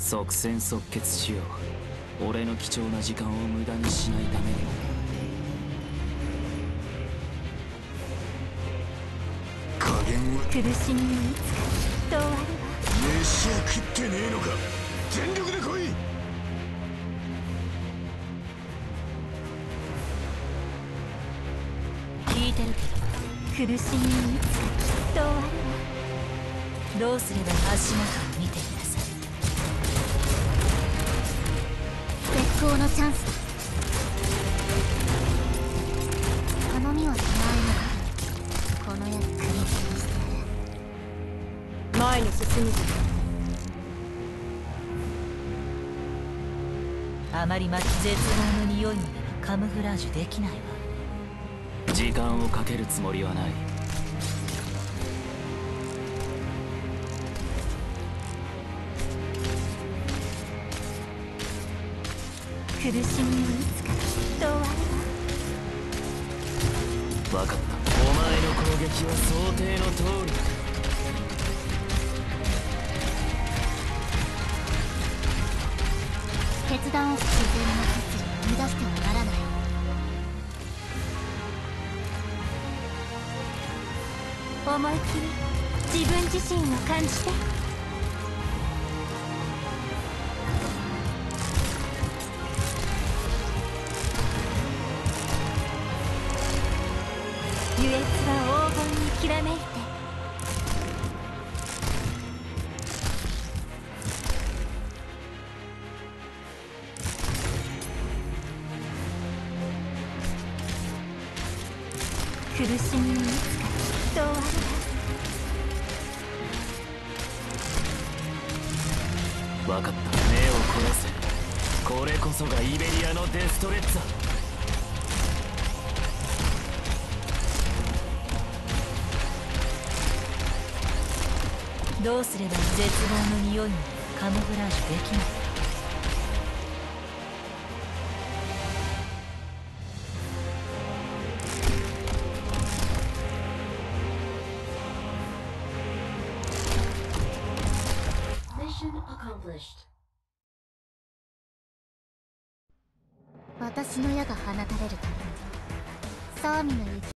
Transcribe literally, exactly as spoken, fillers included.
即戦即決しよう。俺の貴重な時間を無駄にしないためにも。 加減は苦しみもいつかきっと終わるわ。 飯を食ってねえのか。全力で来い。 聞いてるけど、苦しみもいつかきっと終わるわ。どうすれば足元を見てください。絶好のチャンスだ。頼みはしないな。この矢で首吊りしてやる。前に進むぞ。あまり待ち絶望の匂いまではカムフラージュできないわ。 時間をかけるつもりはない。 苦しみもいつかきっと終わるわ。 分かった。お前の攻撃は想定の通りだ。 決断を自然の決意を生み出してはならない。思い切り自分自身を感じて。愉悦は黄金にきらめいて。苦しみもいつかきっと終わるわ。 分かった。目を凝らせ。これこそがイベリアのデストレッツァ。 どうすれば絶望の匂いまでカモフラージュできないか。私の矢が放たれるためにサーミの雪